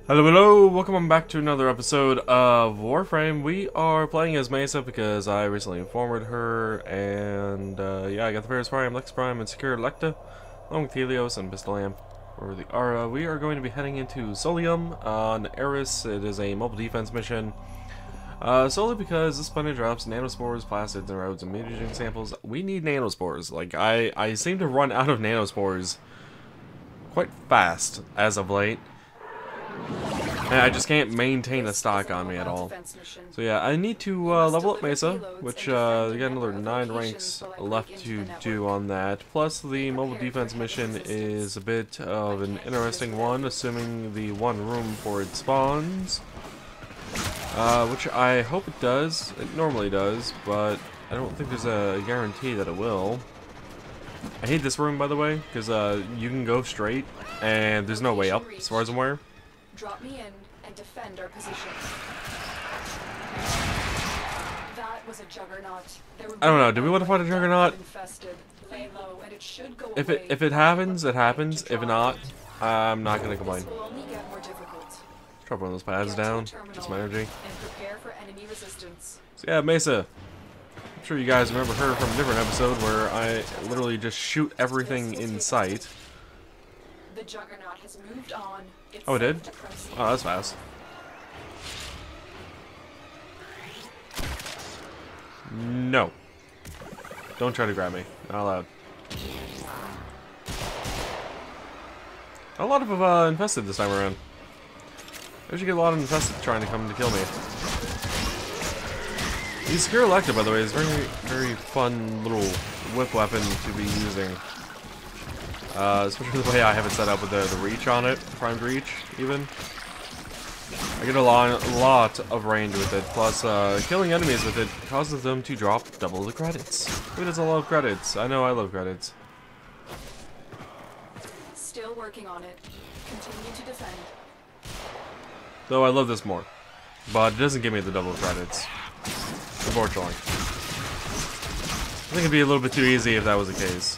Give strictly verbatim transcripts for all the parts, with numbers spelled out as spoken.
Hello, hello, welcome on back to another episode of Warframe. We are playing as Mesa because I recently informed her, and uh, yeah, I got the Varus Prime, Lex Prime, and Secure Electa, along with Helios and Pistolam. For the Ara, we are going to be heading into Solium on Eris. It is a mobile defense mission. Uh, solely because this planet drops nanospores, plastids, and roads and mutagen samples. We need nanospores. Like, I, I seem to run out of nanospores quite fast as of late. And I just can't maintain a stock on me at all. So yeah, I need to uh, level up Mesa, which uh, got another nine ranks left to do on that. Plus the mobile defense mission is a bit of an interesting one, assuming the one room for it spawns. Uh, which I hope it does. It normally does, but I don't think there's a guarantee that it will. I hate this room, by the way, because uh, you can go straight, and there's no way up, as far as I'm aware. Drop me in and defend our position. That was a juggernaut. I don't know. Do we want to fight a juggernaut? Lay low and it should go If away. it if it happens, it happens. If not, I'm not gonna complain. This will only get more difficult. Drop one of those pads down. Get some energy. And prepare for enemy resistance. So yeah, Mesa. I'm sure you guys remember her from a different episode where I literally just shoot everything in sight. The juggernaut has moved on. It's Oh, it did? safe to proceed. Oh, that's fast. No. Don't try to grab me. Not allowed. A lot of uh, infested this time around. I should get a lot of infested trying to come to kill me. The Secure Electa, by the way, is very, very fun little whip weapon to be using. Uh, especially the way I have it set up with the, the reach on it, primed reach, even. I get a lot, a lot of range with it, plus uh, killing enemies with it causes them to drop double the credits. Who doesn't love credits? I know I love credits. Still working on it. Continue to defend. Though I love this more. But it doesn't give me the double credits. Unfortunately. I think it'd be a little bit too easy if that was the case.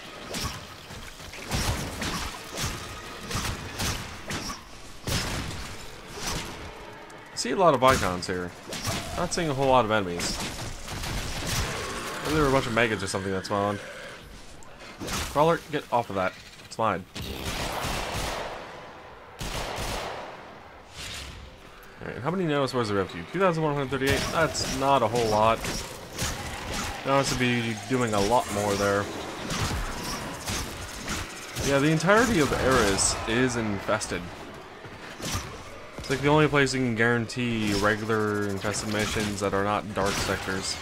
I see a lot of icons here. Not seeing a whole lot of enemies. Maybe there were a bunch of megas or something that spawned. Crawler, get off of that. It's mine. Alright, how many nanospores are we up to? two thousand one hundred thirty-eight? That's not a whole lot. Now it's to be doing a lot more there. Yeah, the entirety of Eris is infested. It's like the only place you can guarantee regular infested missions that are not dark sectors.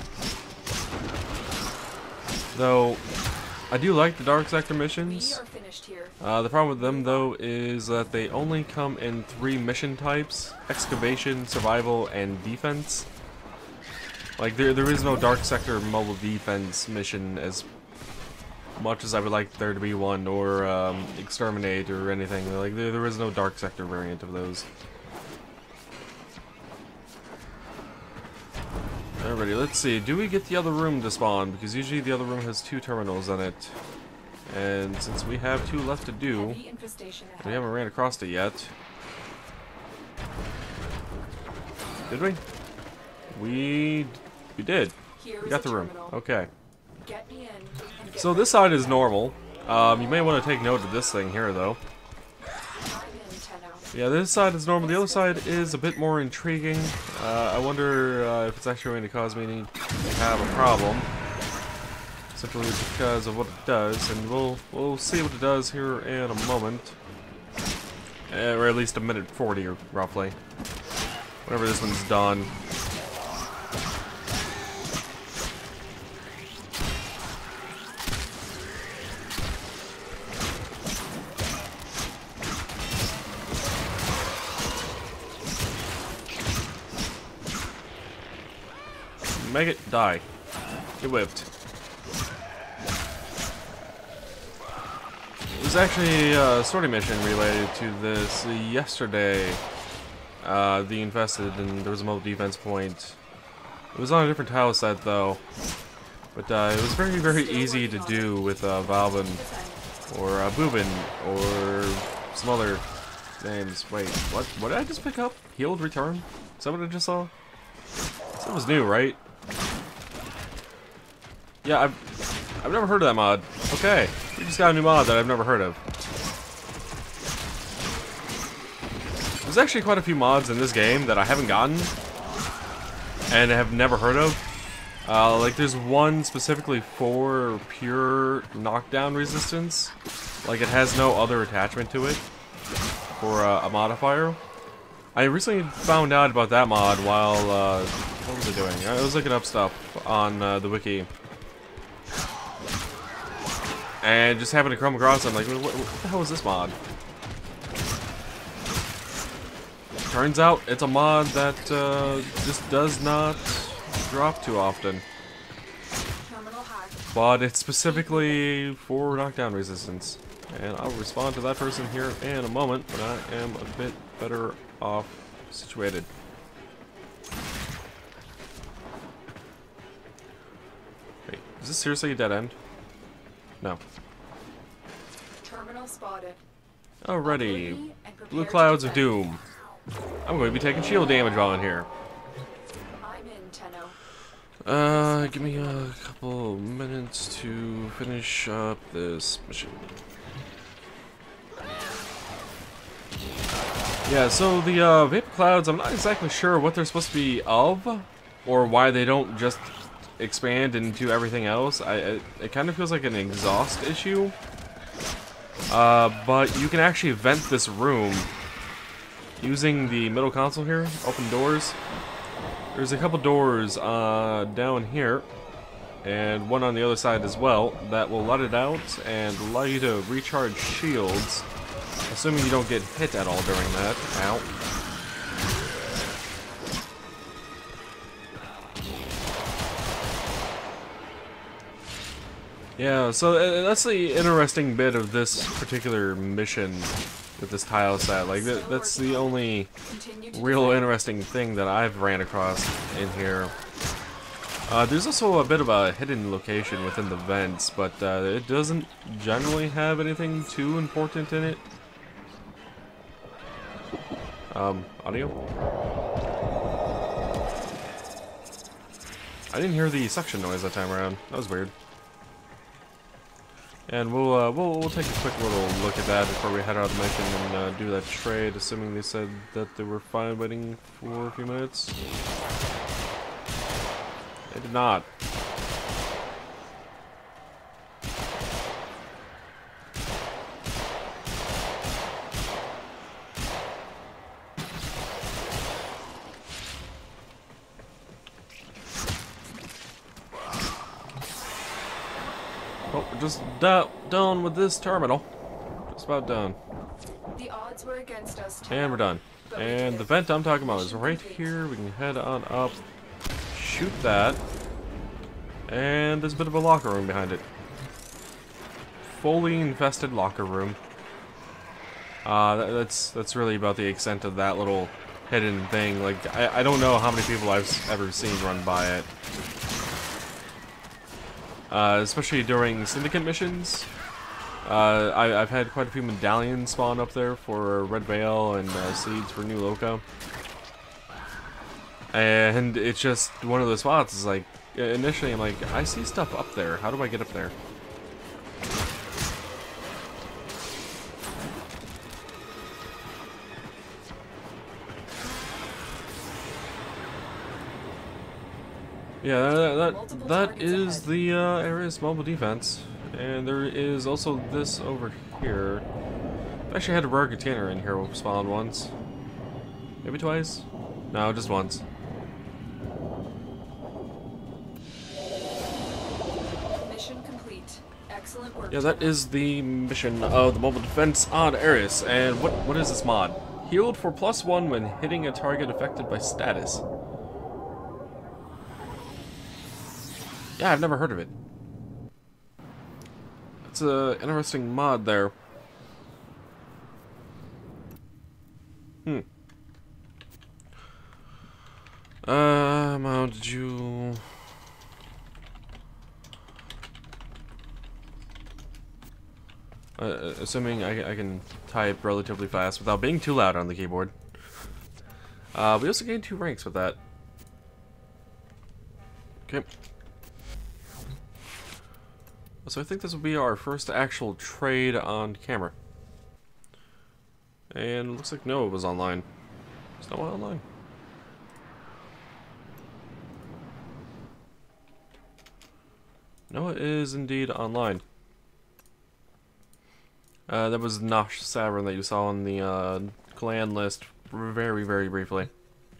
Though, I do like the dark sector missions. We are finished here. Uh, the problem with them, though, is that they only come in three mission types: excavation, survival, and defense. Like, there, there is no dark sector mobile defense mission as much as I would like there to be one, or um, exterminate or anything. Like, there, there is no dark sector variant of those. Alrighty, let's see. Do we get the other room to spawn? Because usually the other room has two terminals in it. And since we have two left to do, Heavy infestation ahead. we haven't ran across it yet. Did we? We... we did. Here We is got a the room. terminal. Okay. Get me in and get So this side is normal. Um, you may want to take note of this thing here, though. I'm in ten hours. Yeah, this side is normal. The other side is a bit more intriguing. Uh, I wonder uh, if it's actually going to cause me to have a problem. Simply because of what it does, and we'll we'll see what it does here in a moment. Uh, or at least a minute forty, or roughly. Whenever this one's done. Make it die. Get whipped. It was actually a sortie mission related to this yesterday. Uh, the infested, and there was a mobile defense point. It was on a different tile set though. But uh, it was very, very easy to do with uh, Valvin or uh, Boobin or some other names. Wait, what? What did I just pick up? Healed return? Is that what I just saw? That was new, right? Yeah, I've I've never heard of that mod. Okay, we just got a new mod that I've never heard of. There's actually quite a few mods in this game that I haven't gotten and have never heard of. Uh, like there's one specifically for pure knockdown resistance. Like it has no other attachment to it for uh, a modifier. I recently found out about that mod while, uh, what was I doing? I was looking up stuff on uh, the wiki. And just happened to come across it, I'm like, what, what the hell is this mod? Turns out it's a mod that uh, just does not drop too often. But it's specifically for knockdown resistance. And I'll respond to that person here in a moment, but I am a bit better off situated. Wait, is this seriously a dead end? No. Terminal spotted. Alrighty. Blue clouds of doom. I'm going to be taking shield damage while in here. I'm in, Tenno. Uh, give me a couple minutes to finish up this mission. Yeah, so the uh, vapor clouds, I'm not exactly sure what they're supposed to be of, or why they don't just expand into everything else. I It, it kind of feels like an exhaust issue. Uh, but you can actually vent this room using the middle console here, open doors. There's a couple doors uh, down here, and one on the other side as well, that will let it out and allow you to recharge shields, assuming you don't get hit at all during that. Ow. Yeah, so uh, that's the interesting bit of this particular mission with this tile set. Like, th that's the only real interesting thing that I've ran across in here. Uh, there's also a bit of a hidden location within the vents, but uh, it doesn't generally have anything too important in it. Um, audio? I didn't hear the suction noise that time around. That was weird. And we'll, uh, we'll we'll take a quick little look at that before we head out of the mission and uh, do that trade, assuming they said that they were fine waiting for a few minutes. They did not. Oh, we're just da done with this terminal. Just about done. The odds were against us, Tenno, And we're done. but we And did the it. vent I'm talking about is Mission right complete. here. We can head on up, shoot that, and there's a bit of a locker room behind it. Fully infested locker room. Uh, that, that's that's really about the extent of that little hidden thing. Like, I, I don't know how many people I've s- ever seen run by it. Uh, especially during Syndicate missions. Uh, I, I've had quite a few medallions spawn up there for Red Veil and uh, seeds for New Loka. And it's just one of those spots. Is like, initially I'm like, I see stuff up there. How do I get up there? Yeah, that that, that is the uh, area's mobile defense, and there is also this over here. I actually had a rare container in here spawned once, maybe twice. No, just once. Mission complete. Excellent work. Yeah, that Tenno. is the mission of the mobile defense on Ares. And what what is this mod? Healed for plus one when hitting a target affected by status. Yeah, I've never heard of it. It's a interesting mod there. Hmm. Um, how did you... Uh, Uh, assuming I, I can type relatively fast without being too loud on the keyboard. Uh, we also gained two ranks with that. Okay. So I think this will be our first actual trade on camera. And it looks like Noah was online. Is Noah online? Noah is indeed online. Uh, that was Nosh Savern that you saw on the uh, clan list very, very briefly.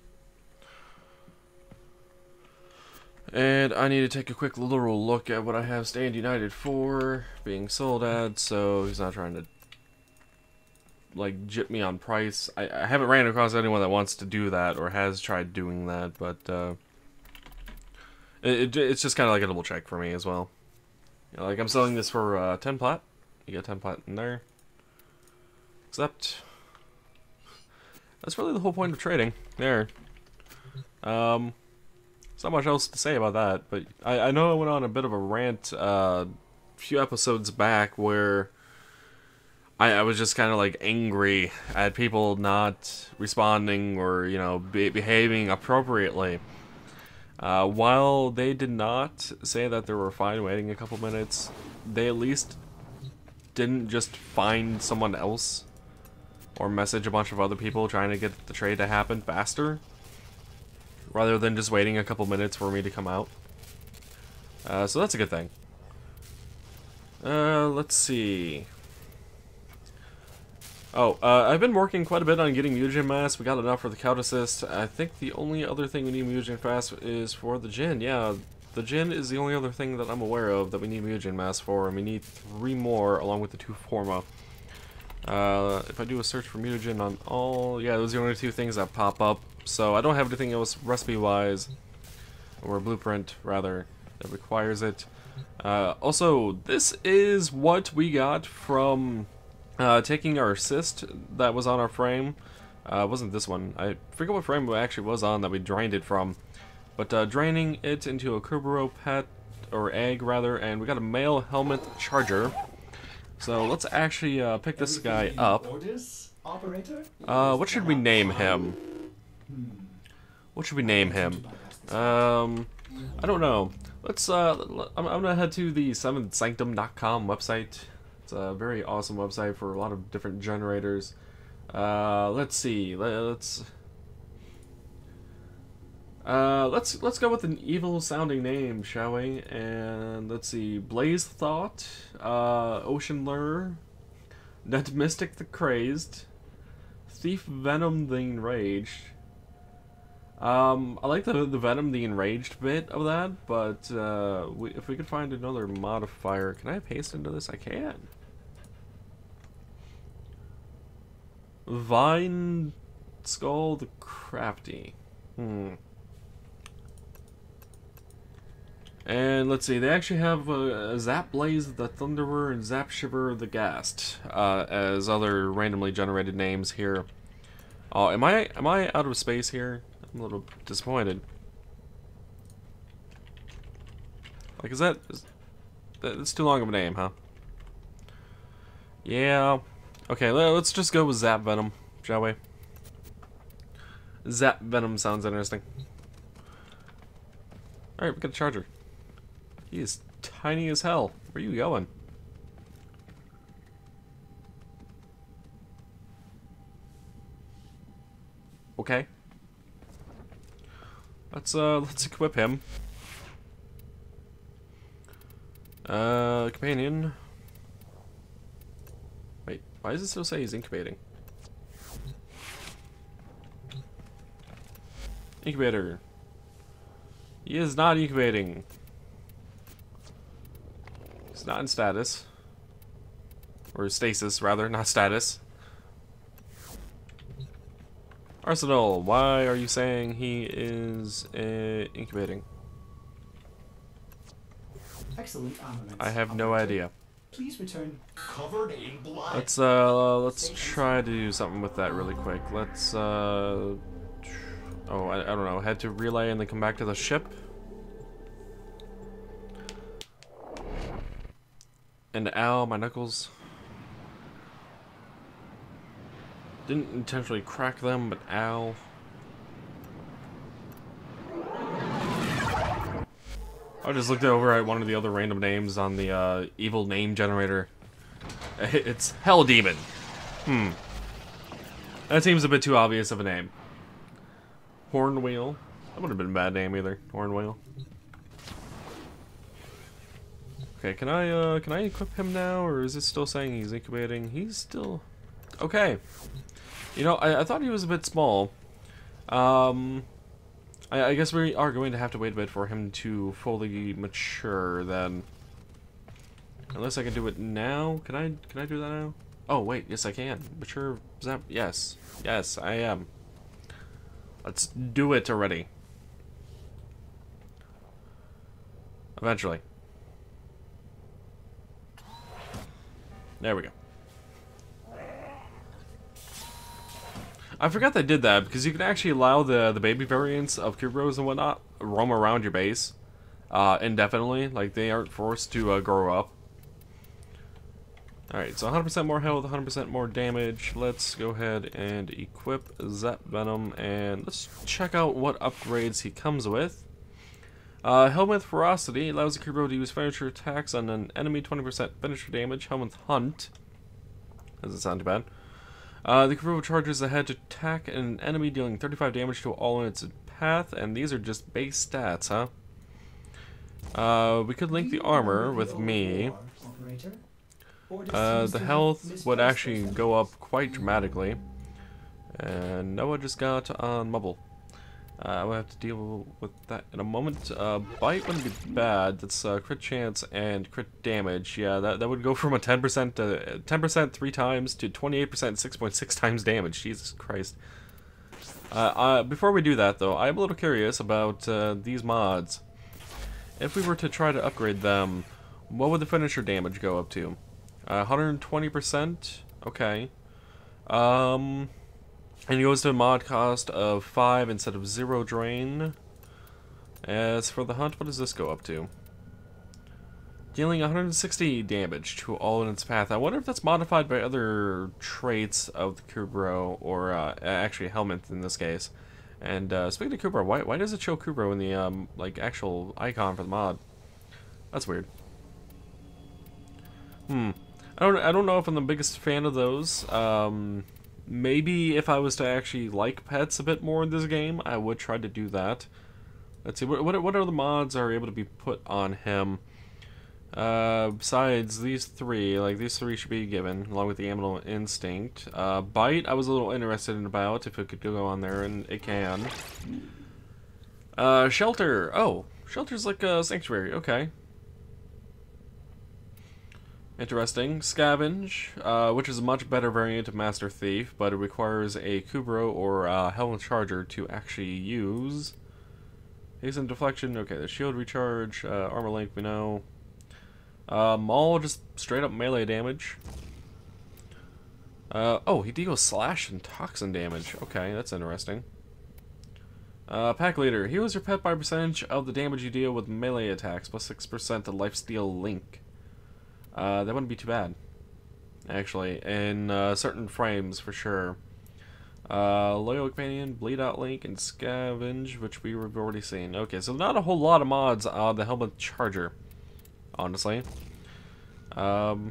And I need to take a quick literal look at what I have Stand United for being sold at, so he's not trying to like jip me on price. I, I haven't ran across anyone that wants to do that or has tried doing that, but uh, it, it, it's just kind of like a double check for me as well. You know, like I'm selling this for uh, ten plat. You get ten plat in there. Except that's really the whole point of trading. There. Um, there's not much else to say about that, but I, I know I went on a bit of a rant uh, a few episodes back where I, I was just kind of like angry at people not responding or, you know, be behaving appropriately. Uh, while they did not say that they were fine waiting a couple minutes, they at least didn't just find someone else or message a bunch of other people trying to get the trade to happen faster, rather than just waiting a couple minutes for me to come out. Uh, so that's a good thing. Uh, let's see. Oh, uh, I've been working quite a bit on getting mutagen mass. We got enough for the Cout Assist. I think the only other thing we need mutagen fast is for the Jin. Yeah, the Jin is the only other thing that I'm aware of that we need mutagen mass for, and we need three more along with the two Forma. Uh, if I do a search for mutagen on all, yeah, those are the only two things that pop up. So I don't have anything else recipe-wise, or blueprint rather, that requires it. Uh, also, this is what we got from uh, taking our assist that was on our frame. Uh, it wasn't this one. I forget what frame it actually was on that we drained it from. But uh, draining it into a Kerberos pet, or egg rather, and we got a male helmet charger. So let's actually uh, pick this guy up. Uh, what should we name him? What should we name him? Um, I don't know. Let's. Uh, I'm, I'm gonna head to the seventh sanctum dot com website. It's a very awesome website for a lot of different generators. Uh, let's see. Let's. Uh, let's let's go with an evil-sounding name, shall we? And let's see, Blaze Thought, uh, Ocean Lure, Net Mystic the Crazed, Thief Venom the Enraged. Um, I like the the Venom the Enraged bit of that, but uh, we, if we could find another modifier, can I paste into this? I can. Vine Skull the Crafty. Hmm. And let's see, they actually have uh, Zap Blaze the Thunderer and Zap Shiver the Ghast uh, as other randomly generated names here. Oh, am I am I out of space here? I'm a little disappointed. Like, is that is, that's too long of a name, huh? Yeah. Okay, let's just go with Zap Venom, shall we? Zap Venom sounds interesting. All right, we got a charger. He is tiny as hell. Where are you going? Okay. Let's uh let's equip him. Uh companion. Wait, why does it still say he's incubating? Incubator. He is not incubating. He's not in status. Or stasis, rather, not status. Arsenal, why are you saying he is uh, incubating? Excellent armaments. I have no idea. Please return covered in blood. Let's uh let's try to do something with that really quick. Let's uh oh I, I don't know, head to relay and then come back to the ship. And ow, my knuckles. Didn't intentionally crack them, but ow. I just looked over at one of the other random names on the uh, evil name generator. It's Hell Demon. Hmm. That seems a bit too obvious of a name. Hornwheel. That would have been a bad name either. Hornwheel. Okay, can I uh, can I equip him now, or is it still saying he's incubating? He's still okay. You know, I, I thought he was a bit small. Um, I, I guess we are going to have to wait a bit for him to fully mature then. Unless I can do it now. Can I can I do that now? Oh wait, yes I can. Mature zap yes. Yes, I am. Let's do it already. Eventually. There we go. I forgot they did that because you can actually allow the the baby variants of Kubros and whatnot roam around your base uh, indefinitely. Like they aren't forced to uh, grow up. All right, so one hundred percent more health, one hundred percent more damage. Let's go ahead and equip Zap Venom and let's check out what upgrades he comes with. Uh, Helminth Ferocity allows the Kubro to use finisher attacks on an enemy, twenty percent finisher damage. Helminth Hunt doesn't sound too bad. Uh, the Kubro charges ahead to attack an enemy, dealing thirty-five damage to all in its path, and these are just base stats, huh? Uh, we could link the armor with me. Uh, the health would actually go up quite dramatically. And Noah just got on Mubble. Uh, I will have to deal with that in a moment. Uh, Bite wouldn't be bad. That's uh, crit chance and crit damage. Yeah, that, that would go from a ten percent to ten percent three times to twenty-eight percent six point six times damage. Jesus Christ. Uh, uh, before we do that, though, I'm a little curious about uh, these mods. If we were to try to upgrade them, what would the finisher damage go up to? Uh, one hundred twenty percent? Okay. Um... And it goes to a mod cost of five instead of zero drain. As for the hunt, what does this go up to? Dealing one hundred sixty damage to all in its path. I wonder if that's modified by other traits of the Kubro, or uh, actually Helminth in this case. And uh, speaking of Kubro, why, why does it show Kubro in the um, like actual icon for the mod? That's weird. Hmm. I don't I don't know if I'm the biggest fan of those. Um... Maybe if I was to actually like pets a bit more in this game, I would try to do that. Let's see, what what, what other mods are able to be put on him? Uh, besides these three, like these three should be given, along with the Animal Instinct. Uh, Bite, I was a little interested in about, if it could go on there, and it can. Uh, Shelter, oh, Shelter's like a Sanctuary, okay. Interesting. Scavenge, uh, which is a much better variant of Master Thief, but it requires a Kubro or uh, Helminth Charger to actually use. Hasten Deflection, okay, the Shield Recharge, uh, Armor Link, we know. Uh, Maul, just straight up melee damage. Uh, oh, he deals Slash and Toxin damage. Okay, that's interesting. Uh, Pack Leader, heals your pet by percentage of the damage you deal with melee attacks, plus six percent to Lifesteal Link. Uh, that wouldn't be too bad, actually, in uh, certain frames for sure. Uh, Loyal Companion, Bleed Out Link, and Scavenge, which we have already seen. Okay, so not a whole lot of mods on the Helminth Charger, honestly. Um,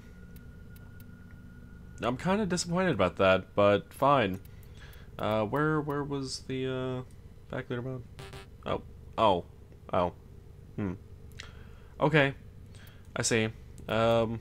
I'm kind of disappointed about that, but fine. Uh, where where was the uh, back leader mod? Oh, oh, oh, hmm. Okay, I see. Um,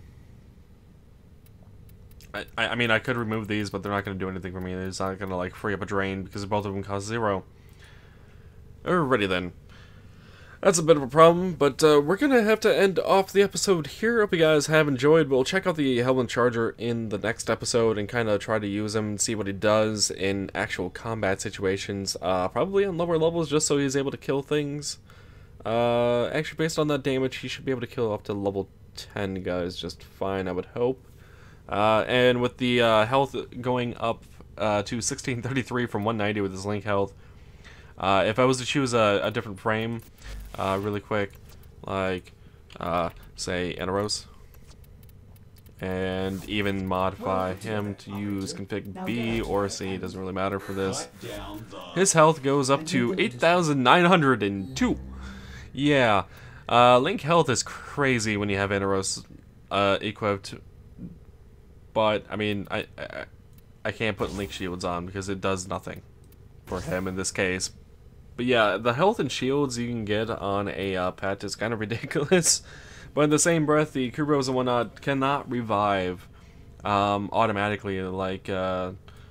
I, I mean, I could remove these, but they're not going to do anything for me. It's not going to, like, free up a drain, because both of them cost zero. Alrighty then. That's a bit of a problem, but uh, we're going to have to end off the episode here. Hope you guys have enjoyed. We'll check out the Helminth Charger in the next episode and kind of try to use him and see what he does in actual combat situations. Uh, probably on lower levels, just so he's able to kill things. Uh, actually, based on that damage, he should be able to kill up to level ten guys just fine, I would hope. Uh, and with the uh, health going up uh, to sixteen thirty-three from one ninety with his link health, uh, if I was to choose a, a different frame uh, really quick, like, uh, say, Anaros, and even modify him to use config B or C. Doesn't really matter for this. His health goes up to eight thousand nine hundred two. Yeah, uh, Link health is crazy when you have Inaros uh, equipped. But I mean, I, I I can't put Link shields on because it does nothing for him in this case. But yeah, the health and shields you can get on a uh, pet is kind of ridiculous. But in the same breath, the Kubrows and whatnot cannot revive um, automatically, like uh,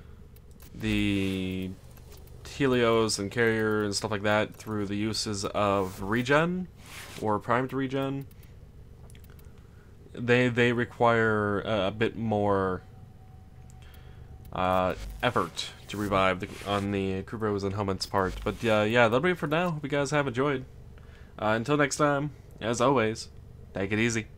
the Helios and Carrier and stuff like that, through the uses of regen or primed regen. They they require a bit more uh, effort to revive the, on the Kubrows and Helmet's part. But uh, yeah, that'll be it for now. Hope you guys have enjoyed. Uh, until next time, as always, take it easy.